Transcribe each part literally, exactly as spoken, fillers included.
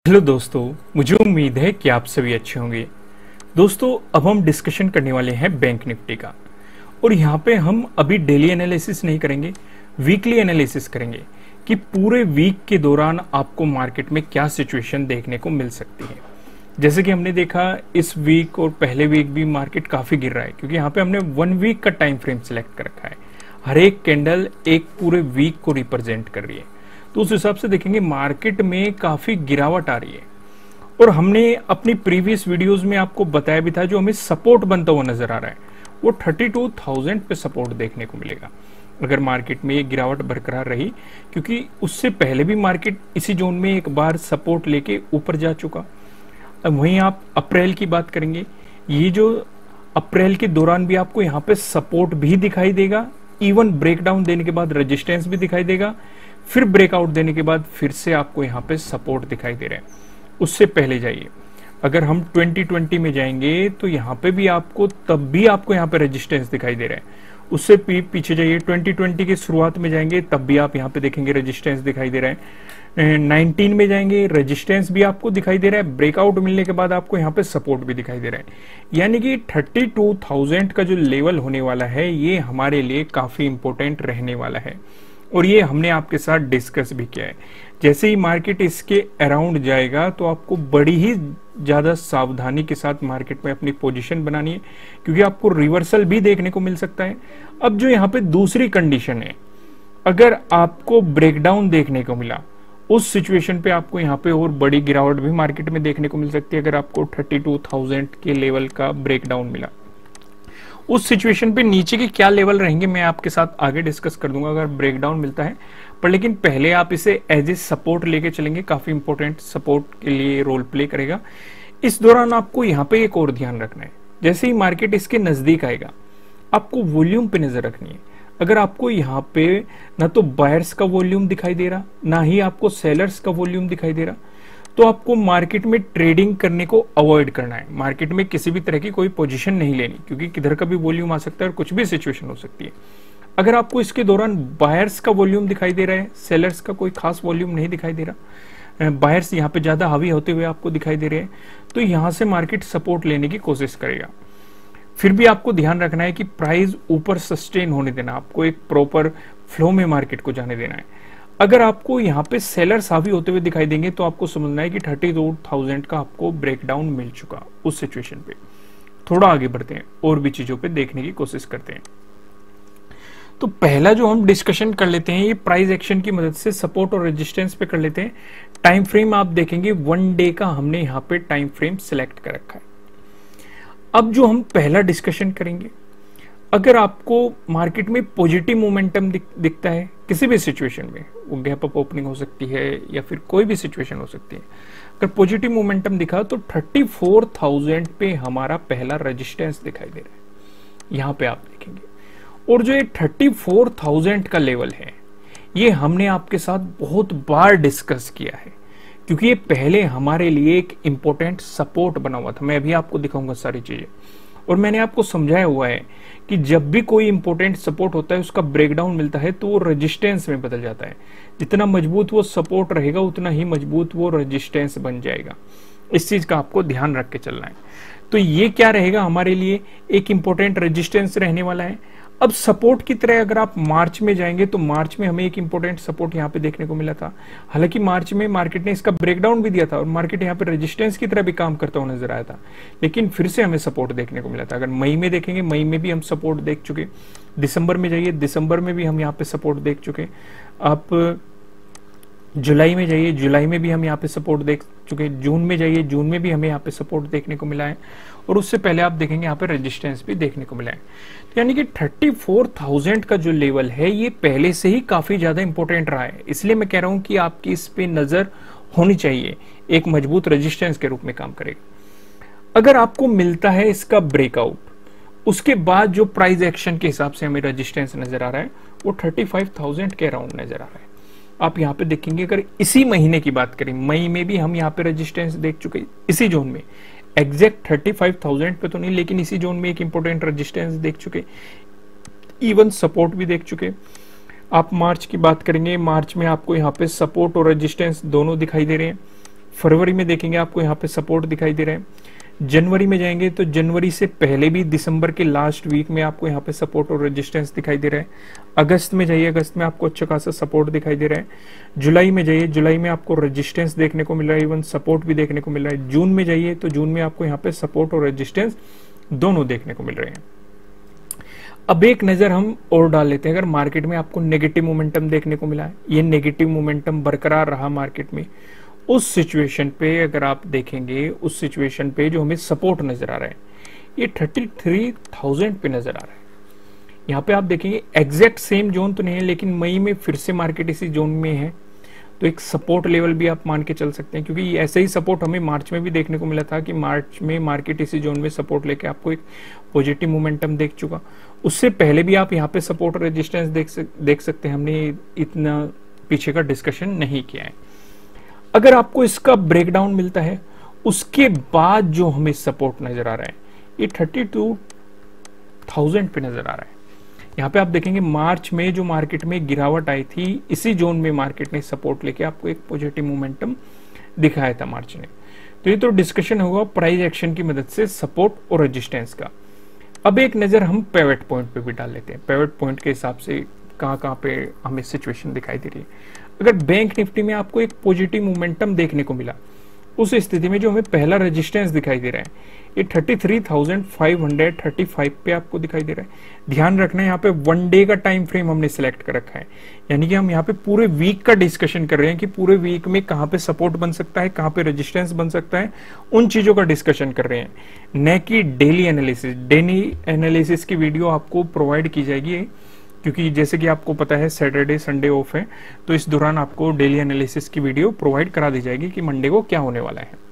Hello दोस्तों, मुझे उम्मीद है कि आप सभी अच्छे होंगे। दोस्तों, अब हम डिस्कशन करने वाले हैं बैंक निफ्टी का। और यहाँ पे हम अभी डेली एनालिसिस नहीं करेंगे, वीकली एनालिसिस करेंगे कि पूरे वीक के दौरान आपको मार्केट में क्या सिचुएशन देखने को मिल सकती है। जैसे कि हमने देखा इस वीक और पहले वीक भी मार्केट काफी गिर रहा है, क्योंकि यहाँ पे हमने वन वीक का टाइम फ्रेम सिलेक्ट कर रखा है। हर एक कैंडल एक पूरे वीक को रिप्रेजेंट कर रही है, तो उस हिसाब से देखेंगे मार्केट में काफी गिरावट आ रही है। और हमने अपनी प्रीवियस वीडियोस में आपको बताया भी था, जो हमें सपोर्ट बनता हुआ नजर आ रहा है वो बत्तीस हज़ार पे सपोर्ट देखने को मिलेगा अगर मार्केट में ये गिरावट बरकरार रही, क्योंकि उससे पहले भी मार्केट इसी जोन में एक बार सपोर्ट लेके ऊपर जा चुका। अब वहीं आप अप्रैल की बात करेंगे, ये जो अप्रैल के दौरान भी आपको यहाँ पे सपोर्ट भी दिखाई देगा, इवन ब्रेकडाउन देने के बाद रेजिस्टेंस भी दिखाई देगा, फिर ब्रेकआउट देने के बाद फिर से आपको यहाँ पे सपोर्ट दिखाई दे रहा है। उससे पहले जाइए, अगर हम ट्वेंटी ट्वेंटी में जाएंगे तो यहाँ पे भी आपको तब भी आपको यहाँ पे रेजिस्टेंस दिखाई दे रहा है। उससे पीछे जाइए, ट्वेंटी ट्वेंटी की शुरुआत में जाएंगे तब भी आप यहाँ पे देखेंगे रेजिस्टेंस दिखाई दे रहा है। नाइनटीन में जाएंगे, रेजिस्टेंस भी आपको दिखाई दे रहा है, ब्रेकआउट मिलने के बाद आपको यहाँ पे सपोर्ट भी दिखाई दे रहा है। यानी कि थर्टी टू थाउजेंड का जो लेवल होने वाला है ये हमारे लिए काफी इंपॉर्टेंट रहने वाला है, और ये हमने आपके साथ डिस्कस भी किया है। जैसे ही मार्केट इसके अराउंड जाएगा तो आपको बड़ी ही ज्यादा सावधानी के साथ मार्केट में अपनी पोजीशन बनानी है, क्योंकि आपको रिवर्सल भी देखने को मिल सकता है। अब जो यहाँ पे दूसरी कंडीशन है, अगर आपको ब्रेकडाउन देखने को मिला, उस सिचुएशन पे आपको यहाँ पे और बड़ी गिरावट भी मार्केट में देखने को मिल सकती है। अगर आपको थर्टी टू थाउजेंड के लेवल का ब्रेकडाउन मिला, उस सिचुएशन पे नीचे के क्या लेवल रहेंगे मैं आपके साथ आगे डिस्कस कर दूंगा अगर ब्रेकडाउन मिलता है। पर लेकिन पहले आप इसे एज ए सपोर्ट लेके चलेंगे, काफी इंपॉर्टेंट सपोर्ट के लिए रोल प्ले करेगा। इस दौरान आपको यहाँ पे एक और ध्यान रखना है, जैसे ही मार्केट इसके नजदीक आएगा आपको वॉल्यूम पे नजर रखनी है। अगर आपको यहाँ पे ना तो बायर्स का वॉल्यूम दिखाई दे रहा, ना ही आपको सेलर्स का वॉल्यूम दिखाई दे रहा, तो आपको मार्केट में ट्रेडिंग करने को अवॉइड करना है। मार्केट में किसी भी तरह की कोई पोजीशन नहीं लेनी, क्योंकि किधर का भी वॉल्यूम आ सकता है और कुछ भी सिचुएशन हो सकती है। अगर आपको इसके दौरान बायर्स का वॉल्यूम दिखाई दे रहा है, सेलर्स का कोई खास वॉल्यूम नहीं दिखाई दे रहा, बायर्स यहाँ पे ज्यादा हावी होते हुए आपको दिखाई दे रहे हैं, तो यहां से मार्केट सपोर्ट लेने की कोशिश करेगा। फिर भी आपको ध्यान रखना है कि प्राइस ऊपर सस्टेन होने देना, आपको एक प्रॉपर फ्लो में मार्केट को जाने देना है। अगर आपको यहाँ पे सेलर्स हावी होते हुए दिखाई देंगे तो आपको समझना है कि थर्टी टू थाउजेंड का आपको ब्रेकडाउन मिल चुका। उस सिचुएशन पे थोड़ा आगे बढ़ते हैं और भी चीजों पे देखने की कोशिश करते हैं। तो पहला जो हम डिस्कशन कर लेते हैं, ये प्राइस एक्शन की मदद से सपोर्ट और रेजिस्टेंस पे कर लेते हैं। टाइम फ्रेम आप देखेंगे वन डे का हमने यहाँ पे टाइम फ्रेम सिलेक्ट कर रखा है। अब जो हम पहला डिस्कशन करेंगे, अगर आपको मार्केट में पॉजिटिव मोमेंटम दिख, दिखता है किसी भी सिचुएशन में, वो गैप अप ओपनिंग हो सकती है या फिर कोई भी सिचुएशन हो सकती है, अगर पॉजिटिव मोमेंटम दिखा तो थर्टी फोर थाउजेंड पे हमारा पहला रेजिस्टेंस दिखाई दे रहा है, यहां पे आप देखेंगे। और जो ये थर्टी फोर थाउजेंड का लेवल है, ये हमने आपके साथ बहुत बार डिस्कस किया है, क्योंकि ये पहले हमारे लिए एक इंपॉर्टेंट सपोर्ट बना हुआ था। मैं अभी आपको दिखाऊंगा सारी चीजें, और मैंने आपको समझाया हुआ है कि जब भी कोई इंपॉर्टेंट सपोर्ट होता है, उसका ब्रेकडाउन मिलता है तो वो रेजिस्टेंस में बदल जाता है। जितना मजबूत वो सपोर्ट रहेगा उतना ही मजबूत वो रेजिस्टेंस बन जाएगा। इस चीज का आपको ध्यान रख के चलना है। तो ये क्या रहेगा हमारे लिए, एक इंपॉर्टेंट रेजिस्टेंस रहने वाला है। अब सपोर्ट की तरह अगर आप मार्च में जाएंगे तो मार्च में हमें एक इंपॉर्टेंट सपोर्ट यहाँ पे देखने को मिला था। हालांकि मार्च में मार्केट ने इसका ब्रेकडाउन भी दिया था और मार्केट यहाँ पे रेजिस्टेंस की तरह भी काम करता हुआ नजर आया था, लेकिन फिर से हमें सपोर्ट देखने को मिला था। अगर मई में देखेंगे, मई में भी हम सपोर्ट देख चुके। दिसंबर में जाइए, दिसंबर में भी हम यहाँ पे सपोर्ट देख चुके। आप जुलाई में जाइए, जुलाई में भी हम यहाँ पे सपोर्ट देख चुके। जून में जाइए, जून में भी हमें यहाँ पे सपोर्ट देखने को मिला है, और उससे पहले आप देखेंगे यहाँ पे रेजिस्टेंस भी देखने को मिला है। तो यानी कि थर्टी फोर थाउजेंड का जो लेवल है ये पहले से ही काफी ज्यादा इंपॉर्टेंट रहा है, इसलिए मैं कह रहा हूं कि आपकी इस पे नजर होनी चाहिए, एक मजबूत रेजिस्टेंस के रूप में काम करेगा। अगर आपको मिलता है इसका ब्रेकआउट, उसके बाद जो प्राइस एक्शन के हिसाब से हमें रेजिस्टेंस नजर आ रहा है वो थर्टी फाइव थाउजेंड के अराउंड नजर आ रहा है। आप यहाँ पे देखेंगे, अगर इसी महीने की बात करें, मई में भी हम यहाँ पे रेजिस्टेंस देख चुके, इसी जोन में एग्जैक्ट थर्टी फाइव थाउजेंड पे तो नहीं, लेकिन इसी जोन में एक इंपॉर्टेंट रेजिस्टेंस देख चुके, इवन सपोर्ट भी देख चुके। आप मार्च की बात करेंगे, मार्च में आपको यहाँ पे सपोर्ट और रेजिस्टेंस दोनों दिखाई दे रहे हैं। फरवरी में देखेंगे आपको यहाँ पे सपोर्ट दिखाई दे रहा है। जनवरी में जाएंगे तो जनवरी से पहले भी दिसंबर के लास्ट वीक में आपको यहाँ पे सपोर्ट और रेजिस्टेंस दिखाई दे रहा है। अगस्त में जाइए, अगस्त में आपको अच्छा खासा सपोर्ट दिखाई दे रहा है। जुलाई में जाइए, जुलाई में आपको रेजिस्टेंस देखने को मिल रहा है, इवन सपोर्ट भी देखने को मिल रहा है। जून में जाइए तो जून में आपको यहाँ पे सपोर्ट और रेजिस्टेंस दोनों देखने को मिल रहे हैं। अब एक नजर हम और डाल लेते हैं, अगर मार्केट में आपको नेगेटिव मोमेंटम देखने को मिला है, ये नेगेटिव मोमेंटम बरकरार रहा मार्केट में, उस सिचुएशन पे अगर आप देखेंगे, उस सिचुएशन पे जो हमें सपोर्ट नजर आ रहा है ये थर्टी थ्री थाउजेंड पे नजर आ रहा है। यहाँ पे आप देखेंगे एग्जैक्ट सेम जोन तो नहीं है, लेकिन मई में फिर से मार्केट इसी जोन में है, तो एक सपोर्ट लेवल भी आप मान के चल सकते हैं, क्योंकि ऐसे ही सपोर्ट हमें मार्च में भी देखने को मिला था कि मार्च में मार्केट इसी जोन में सपोर्ट लेके आपको एक पॉजिटिव मोमेंटम देख चुका। उससे पहले भी आप यहाँ पे सपोर्ट और रेजिस्टेंस देख सक, देख सकते हैं। हमने इतना पीछे का डिस्कशन नहीं किया है। अगर आपको इसका ब्रेकडाउन मिलता है, उसके बाद जो हमें सपोर्ट नजर आ रहा है ये थर्टी टू थाउजेंड पे नजर आ रहा है। यहाँ पे आप देखेंगे मार्च में जो मार्केट में गिरावट आई थी, इसी जोन में मार्केट ने सपोर्ट लेके आपको एक पॉजिटिव मोमेंटम दिखाया था मार्च ने। तो ये तो डिस्कशन होगा प्राइस एक्शन की मदद से सपोर्ट और रेजिस्टेंस का। अब एक नजर हम पेवेट पॉइंट पे भी डाल लेते हैं। पेवेट पॉइंट के हिसाब से कहाँ कहाँ पे हमें सिचुएशन दिखाई दे रही है। अगर बैंक निफ्टी में आपको एक पॉजिटिव मोमेंटम देखने को मिला, उस स्थिति में जो हमें पहला रेजिस्टेंस दिखाई दे रहा है ये thirty three thousand five hundred thirty five पे आपको दिखाई दे रहा है। ध्यान रखना है यहाँ पे वन डे का टाइम फ्रेम हमने सिलेक्ट कर रखा है, यानी कि हम यहाँ पे पूरे वीक का डिस्कशन कर रहे हैं कि पूरे वीक में कहाँ पे सपोर्ट बन सकता है, कहाँ पे रेजिस्टेंस बन सकता है, उन चीजों का डिस्कशन कर रहे हैं, न कि डेली एनालिसिस। डेली एनालिसिस की वीडियो आपको प्रोवाइड की जाएगी, क्योंकि जैसे कि आपको पता है सैटरडे संडे ऑफ है, तो इस दौरान आपको डेली एनालिसिस की वीडियो प्रोवाइड करा दी जाएगी कि मंडे को क्या होने वाला है।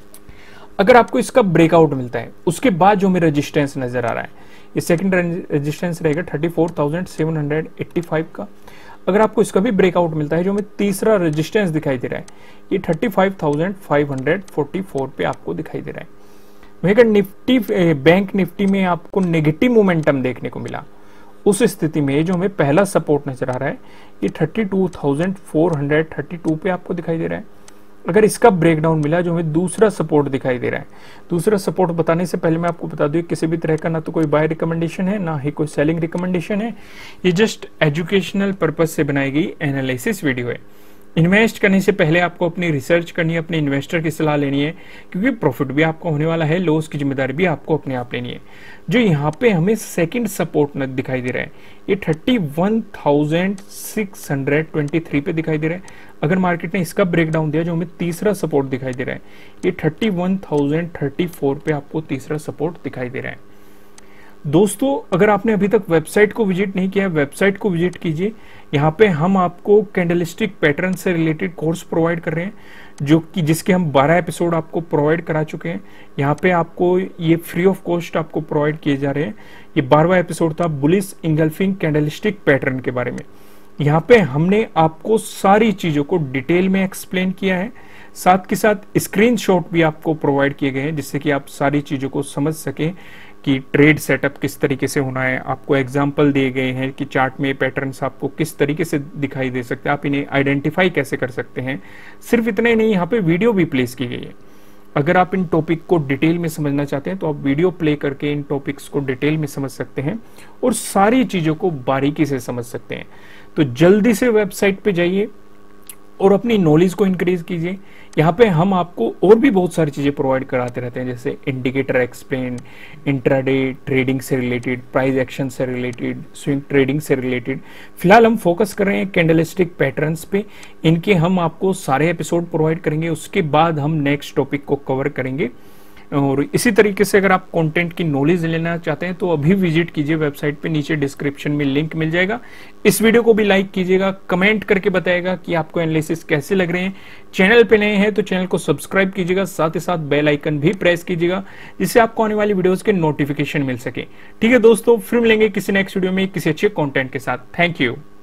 अगर आपको इसका ब्रेकआउट मिलता है, उसके बाद जो हमें रेजिस्टेंस नजर आ रहा है, ये सेकंड रेजिस्टेंस रहेगा thirty four thousand seven hundred eighty five का। अगर आपको इसका भी ब्रेकआउट मिलता है, जो हमें तीसरा रेजिस्टेंस दिखाई दे रहा है ये thirty five thousand five hundred forty four पे आपको दिखाई दे रहा है। वहीं अगर निफ्टी बैंक निफ्टी में आपको नेगेटिव मोमेंटम देखने को मिला, उस स्थिति में जो हमें पहला सपोर्ट नजर आ रहा है ये thirty two thousand four hundred thirty two पे आपको दिखाई दे रहा है। अगर इसका ब्रेकडाउन मिला, जो हमें दूसरा सपोर्ट दिखाई दे रहा है, दूसरा सपोर्ट बताने से पहले मैं आपको बता दूं किसी भी तरह का ना तो कोई बाय रिकमेंडेशन है, ना ही कोई सेलिंग रिकमेंडेशन है। ये जस्ट एजुकेशनल पर्पज से बनाई गई एनालिसिस वीडियो है। इन्वेस्ट करने से पहले आपको अपनी रिसर्च करनी है, अपने इन्वेस्टर की सलाह लेनी है, क्योंकि प्रॉफिट भी आपका होने वाला है, लॉस की जिम्मेदारी भी आपको अपने आप लेनी है। जो यहाँ पे हमें सेकंड सपोर्ट दिखाई दे रहा है ये thirty one thousand six hundred twenty three पे दिखाई दे रहा है। अगर मार्केट ने इसका ब्रेकडाउन दिया, जो हमें तीसरा सपोर्ट दिखाई दे रहा है ये thirty one thousand thirty four पे आपको तीसरा सपोर्ट दिखाई दे रहा है। दोस्तों, अगर आपने अभी तक वेबसाइट को विजिट नहीं किया है, वेबसाइट को विजिट कीजिए। यहाँ पे हम आपको कैंडलस्टिक पैटर्न से रिलेटेड कोर्स प्रोवाइड कर रहे हैं, जो कि जिसके हम बारह एपिसोड आपको प्रोवाइड करा चुके हैं। यहाँ पे आपको ये फ्री ऑफ कॉस्ट आपको प्रोवाइड किए जा रहे हैं। ये बारहवां एपिसोड था बुलिश इंगल्फिंग कैंडलस्टिक पैटर्न के बारे में। यहाँ पे हमने आपको सारी चीजों को डिटेल में एक्सप्लेन किया है, साथ के साथ स्क्रीनशॉट भी आपको प्रोवाइड किए गए हैं, जिससे कि आप सारी चीजों को समझ सकें कि ट्रेड सेटअप किस तरीके से होना है। आपको एग्जांपल दिए गए हैं कि चार्ट में पैटर्न्स आपको किस तरीके से दिखाई दे सकते हैं, आप इन्हें आइडेंटिफाई कैसे कर सकते हैं। सिर्फ इतना ही नहीं, यहाँ पे वीडियो भी प्लेस की गई है। अगर आप इन टॉपिक को डिटेल में समझना चाहते हैं तो आप वीडियो प्ले करके इन टॉपिक्स को डिटेल में समझ सकते हैं और सारी चीजों को बारीकी से समझ सकते हैं। तो जल्दी से वेबसाइट पे जाइए और अपनी नॉलेज को इंक्रीज कीजिए। यहाँ पे हम आपको और भी बहुत सारी चीजें प्रोवाइड कराते रहते हैं, जैसे इंडिकेटर एक्सप्लेन, इंट्राडे ट्रेडिंग से रिलेटेड, प्राइस एक्शन से रिलेटेड, स्विंग ट्रेडिंग से रिलेटेड। फिलहाल हम फोकस कर रहे हैं कैंडलस्टिक पैटर्न्स पे। इनके हम आपको सारे एपिसोड प्रोवाइड करेंगे, उसके बाद हम नेक्स्ट टॉपिक को कवर करेंगे। और इसी तरीके से अगर आप कंटेंट की नॉलेज लेना चाहते हैं तो अभी विजिट कीजिए वेबसाइट पे, नीचे डिस्क्रिप्शन में लिंक मिल जाएगा। इस वीडियो को भी लाइक कीजिएगा, कमेंट करके बताइएगा कि आपको एनालिसिस कैसे लग रहे हैं। चैनल पे नए हैं तो चैनल को सब्सक्राइब कीजिएगा, साथ ही साथ बेल आइकन भी प्रेस कीजिएगा, जिससे आपको आने वाली वीडियोस के नोटिफिकेशन मिल सके। ठीक है दोस्तों, फिर मिलेंगे किसी नेक्स्ट वीडियो में किसी अच्छे कॉन्टेंट के साथ। Thank you.